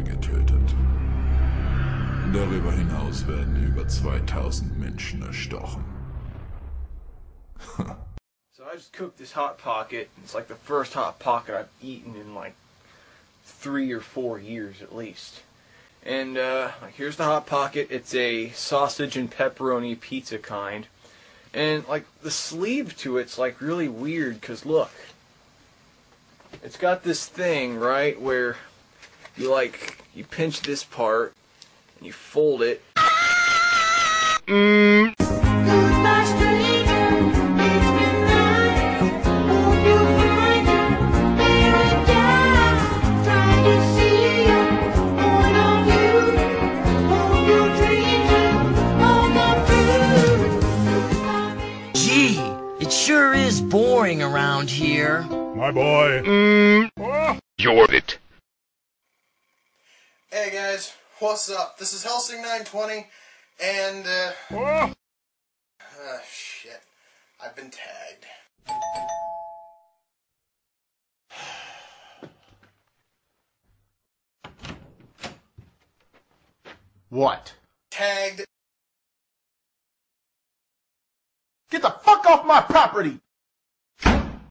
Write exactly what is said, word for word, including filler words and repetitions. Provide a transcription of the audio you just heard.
getötet. Darüber hinaus werden über zweitausend Menschen erstochen. So I just cooked this Hot Pocket. It's like the first Hot Pocket I've eaten in like three or four years at least. And uh, like here's the Hot Pocket. It's a sausage and pepperoni pizza kind. And like the sleeve to it's like really weird because look. It's got this thing, right, where you like, you pinch this part and you fold it. Mm. Gee, it sure is boring around here. My boy. Mm. Oh. You're it. Hey guys, what's up? This is Helsing nine twenty, and uh... Oh. Uh, shit. I've been tagged. What? Tagged. Get the fuck off my property!